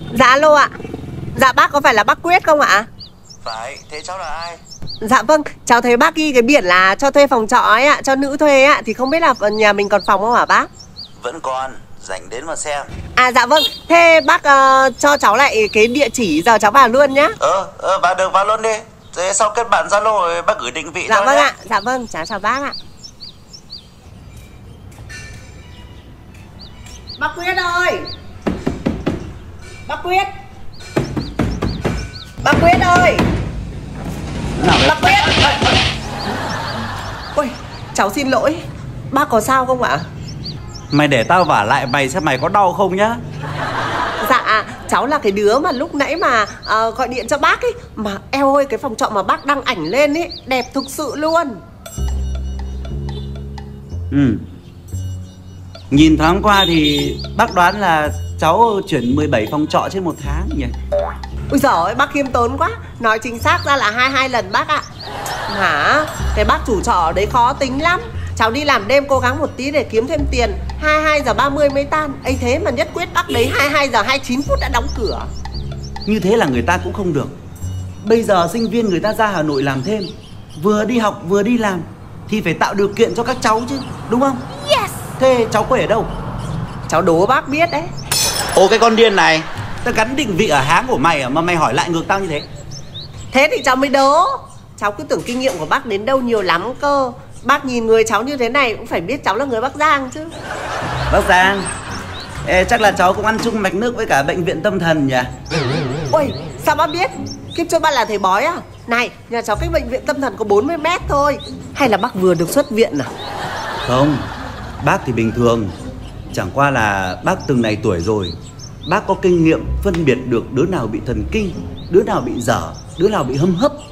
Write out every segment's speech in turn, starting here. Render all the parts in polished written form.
Dạ alo ạ. Dạ bác có phải là bác Quyết không ạ? Phải, thế cháu là ai? Dạ vâng, cháu thấy bác ghi cái biển là cho thuê phòng trọ ấy ạ, cho nữ thuê ạ. Thì không biết là nhà mình còn phòng không hả bác? Vẫn còn, rảnh đến mà xem. À dạ vâng, thế bác cho cháu lại cái địa chỉ giờ cháu vào luôn nhá. Vào được, vào luôn đi. Thế sau kết bạn Zalo rồi bác gửi định vị Dạ cho vâng nhé. ạ, dạ vâng, cháu chào bác ạ. Bác Quyết ơi! Bác Quyết! Bác Quyết ơi! Bác Quyết! Ôi, cháu xin lỗi. Bác có sao không ạ? Mày để tao vả lại mày xem mày có đau không nhá. Dạ, cháu là cái đứa mà lúc nãy mà gọi điện cho bác ấy. Mà eo ơi, cái phòng trọ mà bác đăng ảnh lên ấy, đẹp thực sự luôn. Nhìn thoáng qua thì bác đoán là cháu chuyển 17 phòng trọ trên một tháng nhỉ? Ui giời ơi, bác khiêm tốn quá. Nói chính xác ra là 22 lần bác ạ. Hả? Cái bác chủ trọ ở đấy khó tính lắm. Cháu đi làm đêm cố gắng một tí để kiếm thêm tiền, 22 giờ 30 mới tan. Ấy thế mà nhất quyết bác đấy 22 giờ 29 phút đã đóng cửa. Như thế là người ta cũng không được. Bây giờ sinh viên người ta ra Hà Nội làm thêm, vừa đi học vừa đi làm, thì phải tạo điều kiện cho các cháu chứ, đúng không? Yes. Thế cháu quê ở đâu? Cháu đố bác biết đấy. Ô cái con điên này, tao gắn định vị ở háng của mày mà mày hỏi lại ngược tao như thế. Thế thì cháu mới đố. Cháu cứ tưởng kinh nghiệm của bác đến đâu nhiều lắm cơ. Bác nhìn người cháu như thế này cũng phải biết cháu là người Bắc Giang chứ. Bắc Giang? Ê, chắc là cháu cũng ăn chung mạch nước với cả bệnh viện tâm thần nhỉ? Ôi, sao bác biết? Kiếp trước bác là thầy bói à? Này, nhà cháu cách bệnh viện tâm thần có 40 mét thôi. Hay là bác vừa được xuất viện à? Không, bác thì bình thường. Chẳng qua là bác từng này tuổi rồi, bác có kinh nghiệm phân biệt được đứa nào bị thần kinh, đứa nào bị dở, đứa nào bị hâm hấp.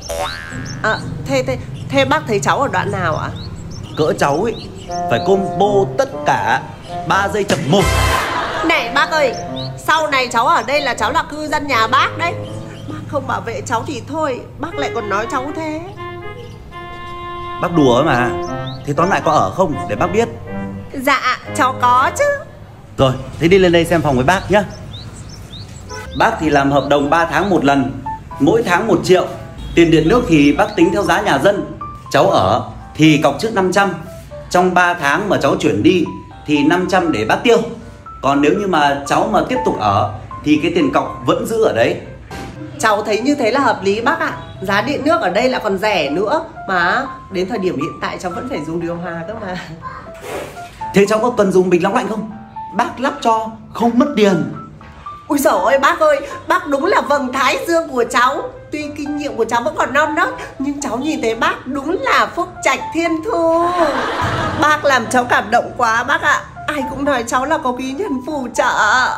Thế bác thấy cháu ở đoạn nào ạ? Cỡ cháu ấy phải combo tất cả 3 giây chậm 1. Này bác ơi, sau này cháu ở đây là cháu là cư dân nhà bác đấy. Bác không bảo vệ cháu thì thôi, bác lại còn nói cháu thế. Bác đùa mà. Thế tóm lại có ở không để bác biết? Dạ, cháu có chứ. Rồi, thế đi lên đây xem phòng với bác nhá. Bác thì làm hợp đồng 3 tháng một lần, mỗi tháng 1 triệu. Tiền điện nước thì bác tính theo giá nhà dân. Cháu ở thì cọc trước 500. Trong 3 tháng mà cháu chuyển đi thì 500 để bác tiêu. Còn nếu như mà cháu mà tiếp tục ở thì cái tiền cọc vẫn giữ ở đấy. Cháu thấy như thế là hợp lý bác ạ. Giá điện nước ở đây là còn rẻ nữa. Mà đến thời điểm hiện tại cháu vẫn phải dùng điều hòa cơ mà. Thế cháu có cần dùng bình nóng lạnh không? Bác lắp cho, không mất tiền. Ui dồi ôi bác ơi, bác đúng là vầng thái dương của cháu. Tuy kinh nghiệm của cháu vẫn còn non nớt, nhưng cháu nhìn thấy bác đúng là phúc trạch thiên thu. Bác làm cháu cảm động quá bác ạ. Ai cũng nói cháu là có quý nhân phù trợ.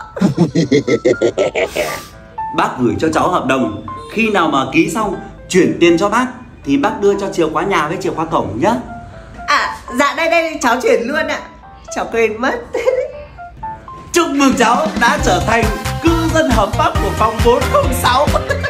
Bác gửi cho cháu hợp đồng. Khi nào mà ký xong chuyển tiền cho bác thì bác đưa cho chìa khóa nhà với chìa khóa cổng nhá. À dạ đây cháu chuyển luôn ạ. Cháu quên mất. Chúc mừng cháu đã trở thành cư dân hợp pháp của phòng 406.